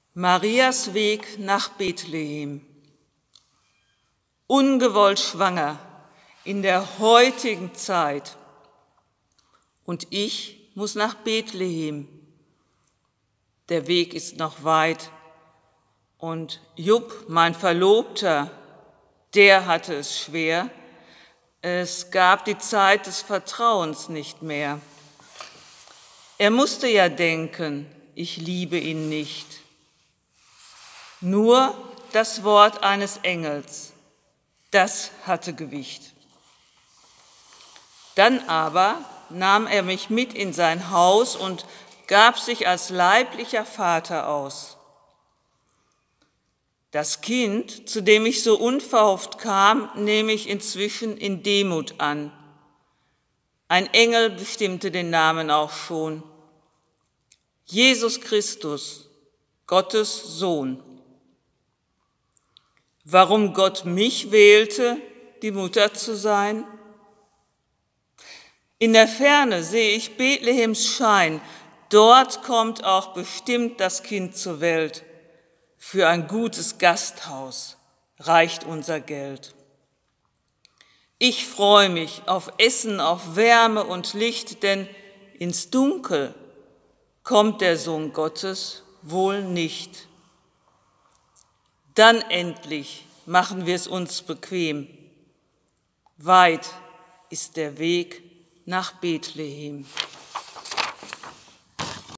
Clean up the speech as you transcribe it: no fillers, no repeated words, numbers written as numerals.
Marias Weg nach Bethlehem. Ungewollt schwanger in der heutigen Zeit. Und ich muss nach Bethlehem. Der Weg ist noch weit. Und Jupp, mein Verlobter, der hatte es schwer. Es gab die Zeit des Vertrauens nicht mehr. Er musste ja denken, ich liebe ihn nicht. Nur das Wort eines Engels, das hatte Gewicht. Dann aber nahm er mich mit in sein Haus und gab sich als leiblicher Vater aus. Das Kind, zu dem ich so unverhofft kam, nehme ich inzwischen in Demut an. Ein Engel bestimmte den Namen auch schon. Jesus Christus, Gottes Sohn. Warum Gott mich wählte, die Mutter zu sein? In der Ferne sehe ich Bethlehems Schein. Dort kommt auch bestimmt das Kind zur Welt. Für ein gutes Gasthaus reicht unser Geld. Ich freue mich auf Essen, auf Wärme und Licht, denn ins Dunkel kommt der Sohn Gottes wohl nicht. Dann endlich machen wir es uns bequem. Weit ist der Weg nach Bethlehem.